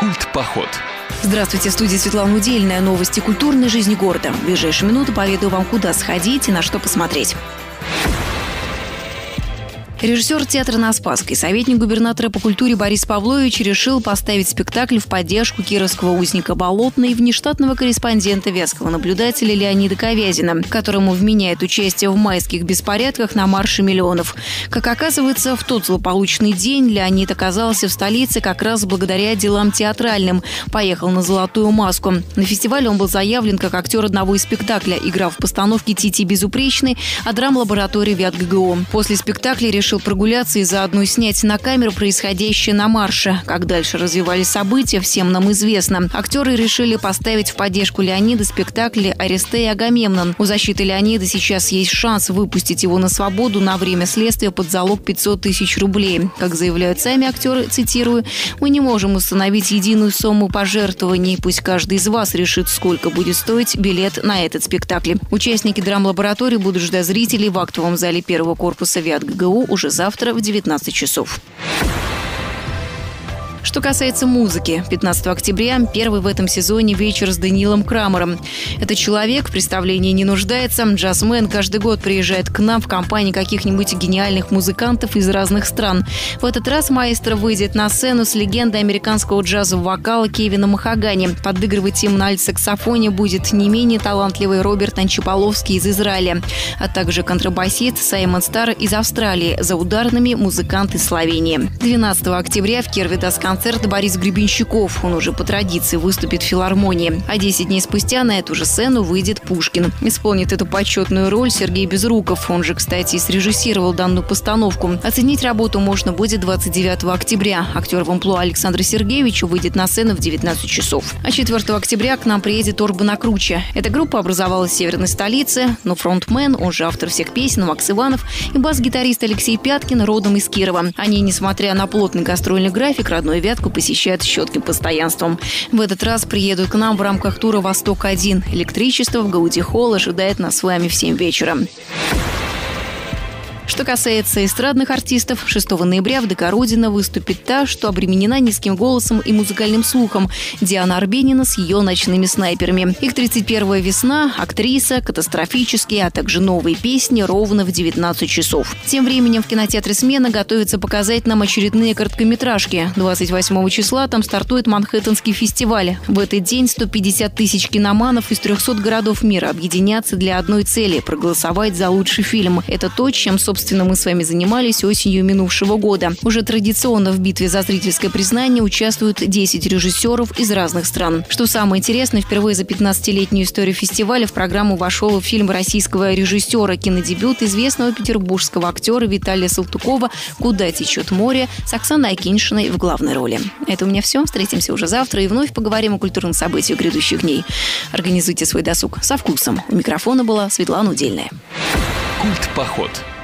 Культ-поход. Здравствуйте, в студии Светлана Удельная. Новости культурной жизни города. В ближайшие минуты поведаю вам, куда сходить и на что посмотреть. Режиссер театра на Спасской, советник губернатора по культуре Борис Павлович решил поставить спектакль в поддержку кировского узника Болотной и внештатного корреспондента Вятского наблюдателя Леонида Ковязина, которому вменяет участие в майских беспорядках на марше миллионов. Как оказывается, в тот злополучный день Леонид оказался в столице как раз благодаря делам театральным. Поехал на «Золотую маску». На фестивале он был заявлен как актер одного из спектакля, играл в постановке «Тити Безупречный» о драм-лаборатории ВятГГО. После спектакля решил прогуляться и заодно снять на камеру происходящее на марше. Как дальше развивались события, всем нам известно. Актеры решили поставить в поддержку Леонида спектакли «Аристей и Агамемнон». У защиты Леонида сейчас есть шанс выпустить его на свободу на время следствия под залог 500 тысяч рублей. Как заявляют сами актеры, цитирую, «Мы не можем установить единую сумму пожертвований. Пусть каждый из вас решит, сколько будет стоить билет на этот спектакль». Участники драм-лаборатории будут ждать зрителей в актовом зале первого корпуса ВятГГО уже завтра в 19 часов. Что касается музыки, 15 октября первый в этом сезоне вечер с Даниилом Крамером. Этот человек в представлении не нуждается. Джазмен каждый год приезжает к нам в компании каких-нибудь гениальных музыкантов из разных стран. В этот раз маэстро выйдет на сцену с легендой американского джазового вокала Кевином Махагани. Подыгрывать им на альт-саксофоне будет не менее талантливый Роберт Анчиполовский из Израиля, а также контрабасист Саймон Стар из Австралии, за ударными музыкант из Словении. 12 октября в Кирове даст концерт Борис Гребенщиков. Он уже по традиции выступит в филармонии. А 10 дней спустя на эту же сцену выйдет Пушкин. Исполнит эту почетную роль Сергей Безруков. Он же, кстати, и срежиссировал данную постановку. Оценить работу можно будет 29 октября. Актер в амплуа Александра Сергеевича выйдет на сцену в 19 часов. А 4 октября к нам приедет Орбан Акруча. Эта группа образовалась в северной столице, но фронтмен, он же автор всех песен, Макс Иванов, и бас-гитарист Алексей Пяткин родом из Кирова. Они, несмотря на плотный гастрольный график, родной Вятку посещают с четким постоянством. В этот раз приедут к нам в рамках тура «Восток-1». Электричество в Гауди-холл ожидает нас с вами в 7 вечера. Что касается эстрадных артистов, 6 ноября в ДК «Родина» выступит та, что обременена низким голосом и музыкальным слухом – Диана Арбенина с ее «Ночными снайперами». Их 31-я весна, актриса, катастрофические, а также новые песни ровно в 19 часов. Тем временем в кинотеатре «Смена» готовится показать нам очередные короткометражки. 28 числа там стартует Манхэттенский фестиваль. В этот день 150 тысяч киноманов из 300 городов мира объединятся для одной цели – проголосовать за лучший фильм. Это то, чем, собственно, мы с вами занимались осенью минувшего года. Уже традиционно в битве за зрительское признание участвуют 10 режиссеров из разных стран. Что самое интересное, впервые за 15-летнюю историю фестиваля в программу вошел фильм российского режиссера, кинодебют известного петербургского актера Виталия Салтыкова «Куда течет море» с Оксаной Акиньшиной в главной роли. Это у меня все. Встретимся уже завтра и вновь поговорим о культурных событиях грядущих дней. Организуйте свой досуг со вкусом. У микрофона была Светлана Удельная. Культ-поход.